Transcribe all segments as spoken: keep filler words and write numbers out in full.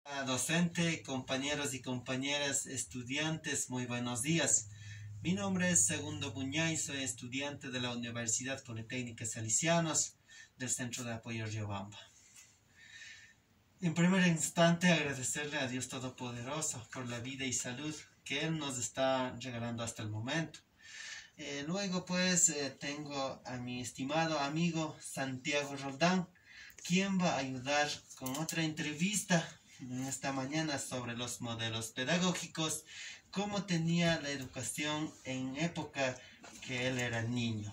Ah, docente, compañeros y compañeras, estudiantes, muy buenos días. Mi nombre es Segundo Buñay, soy estudiante de la Universidad Politécnica Salesianos del Centro de Apoyo Riobamba. En primer instante, agradecerle a Dios Todopoderoso por la vida y salud que Él nos está regalando hasta el momento. Eh, luego, pues, eh, tengo a mi estimado amigo Santiago Roldán, quien va a ayudar con otra entrevista esta mañana sobre los modelos pedagógicos, cómo tenía la educación en época que él era niño.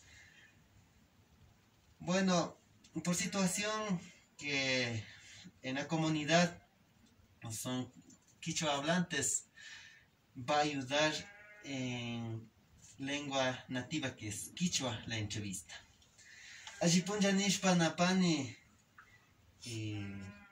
Bueno, por situación que en la comunidad son quichua hablantes, va a ayudar en lengua nativa que es quichua la entrevista. Allipunja nishpa napani y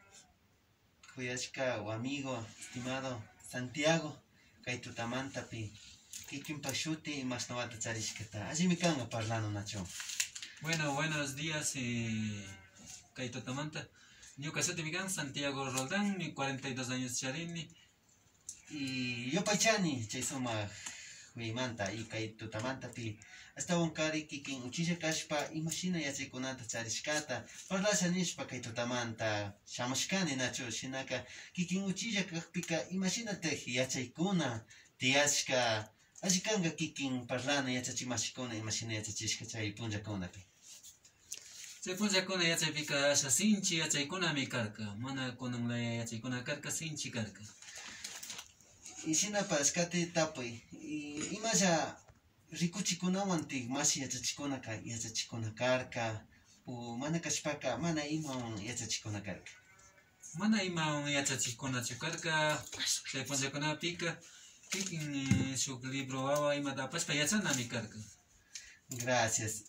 Kuyashka o amigo estimado Santiago Kaitutamantapi Kikin Pashuti y más novata charishkata. Allí me canga parlando nacho. Bueno, buenos días, eh, Kaito Tamanta. Yo casete migan Santiago Roldán, mi cuarenta y dos años charini. Y yo pachani, chaisoma huimanta y Kaitutamantapi. Hasta un cari kikin uchisha kashpa imagina ya chikunanta charishkata. Parlasha nishpa Kaitutamanta shamashkani nacho shinaka kikin uchisha kakpika imagínate yachaykuna tiashka. Allí kanga kikin parlana yachachimashikuna imagina yachachishka chay punjakunapi. Se punja kuna yachaypika asha sinchi yachaykuna mi karka. Mana kunan la yachaykuna karka sinchi karka. Y shinapa ashkati tapuy. Y imaya rikuchikunawantik mashi yachachikuna ka yachachikuna karka. U mana kashpaka mana iman yachachikuna karka. Mana ima yachachikuna chukarka. Se punja kuna pika. Kikin shuk libro wawa ima tapashpa yachana mi karka. Gracias.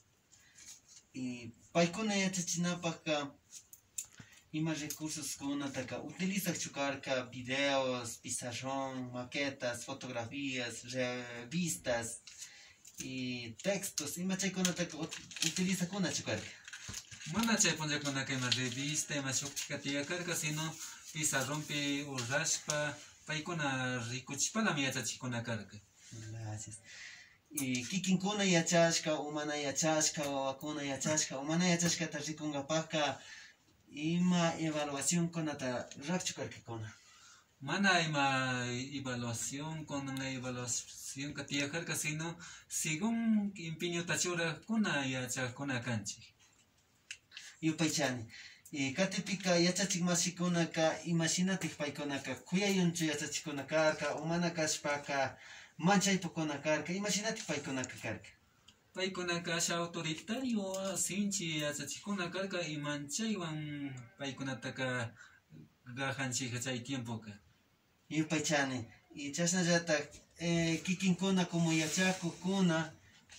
Y paikuna yachachinapaka ima recursos kunataka utiliza chukarka videos, pizarrón, maquetas, fotografías, revistas y textos. Ima chaykunataka utiliza kuna chukarka. Mana chay punja kuna kema revista ima shuk katiya karka sino pizarrón pi urrashpa paikuna rikuchpala mi yachachikuna karka. Gracias. Y kikinkuna yachashka, umana yachashka, wawakuna yachashka, umana yachashka ta rikunkapaka ima evaluación kunata rakchukarkakuna. Mana ima evaluación con la evaluación katiya karka sino según empeño tachura kuna yachakuna kanchi. Yupaychani. Y katipika yachachikmashikunaka imaginatik paykunaka kuyayunchu yachachikunakarka, umana kashpaka manchaypukuna karka, imaginatik paykunaka karka. Paykunaka asha autoritario sinchi yachachikuna karka y manchaywan paykunataka gajanchika chay tiempoka. Yupaychani. Y chasnallatak eh, kikinkuna como yachakukuna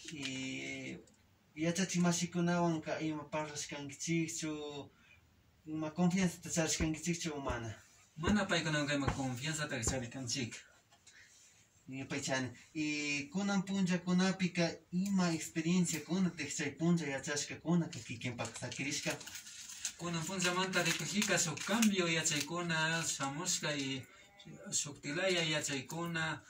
y yachachimashikunawanka ima parlashkankichikchu ima confianza tacharishkankichikchu umana. Mana paykunanka ima confianza tacharishkanchik. Yupaychani. Y kunan punja kunapika ima experiencia kunatik chay punja yachashkakuna kikinpak sakirishka. Kunan punja manta rikujika shuk cambio yachaykuna shamushka y shuk tilaya yachaykuna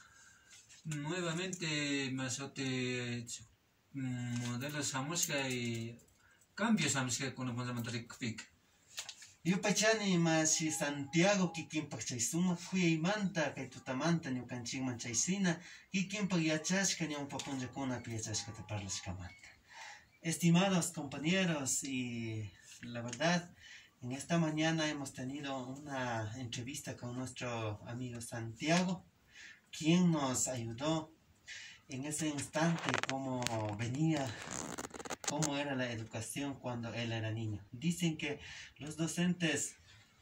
nuevamente masote modelo shamushka y cambio shamushka kunan punja manta rikujika. Yupaychani mashi Santiago kikinpak chay sumak kuyaymanta kay tutamanta ñukanchikman chaysina kikinpak yachashka ñawpa punllakunapi yachashkata parlashkamanta. Estimados compañeros, y la verdad, en esta mañana hemos tenido una entrevista con nuestro amigo Santiago, quien nos ayudó en ese instante cómo venía, cómo era la educación cuando él era niño. Dicen que los docentes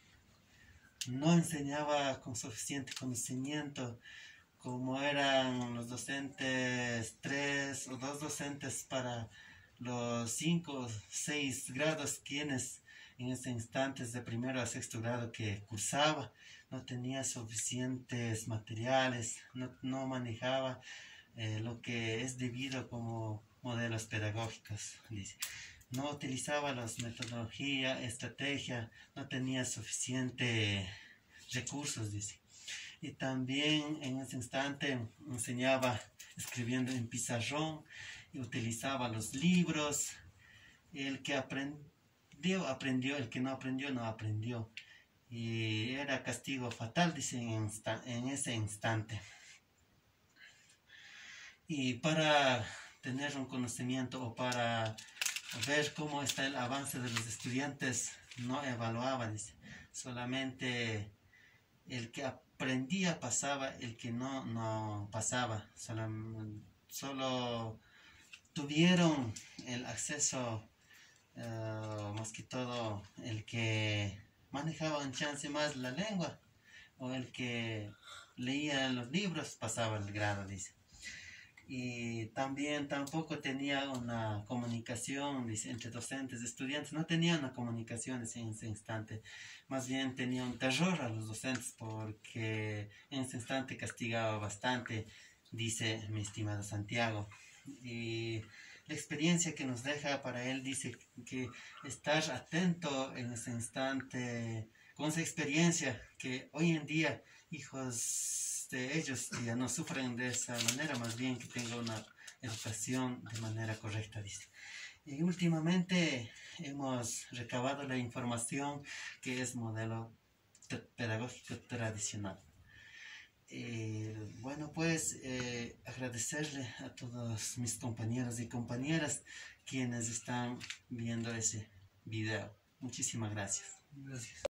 no enseñaban con suficiente conocimiento, como eran los docentes, tres o dos docentes para los cinco o seis grados, quienes en ese instante de primero a sexto grado que cursaba, no tenía suficientes materiales, no, no manejaba eh, lo que es debido como modelos pedagógicos, dice. No utilizaba las metodologías, estrategia, no tenía suficiente recursos, dice. Y también en ese instante enseñaba escribiendo en pizarrón y utilizaba los libros. El que aprendió, aprendió, el que no aprendió, no aprendió. Y era castigo fatal, dice, en, en ese instante. Y para tener un conocimiento o para ver cómo está el avance de los estudiantes, no evaluaba, dice. Solamente el que aprendía pasaba, el que no, no pasaba. Solo, solo tuvieron el acceso, uh, más que todo, el que manejaba un chance más la lengua, o el que leía los libros pasaba el grado, dice. Y también tampoco tenía una comunicación, dice, entre docentes y estudiantes. No tenía una comunicación en ese instante. Más bien tenía un terror a los docentes porque en ese instante castigaba bastante, dice mi estimado Santiago. Y la experiencia que nos deja para él, dice que estar atento en ese instante con esa experiencia, que hoy en día hijos de ellos ya no sufren de esa manera, más bien que tengan una educación de manera correcta, dice. Y últimamente hemos recabado la información que es modelo pedagógico tradicional. Eh, bueno, pues eh, agradecerle a todos mis compañeros y compañeras quienes están viendo ese video. Muchísimas gracias. Gracias.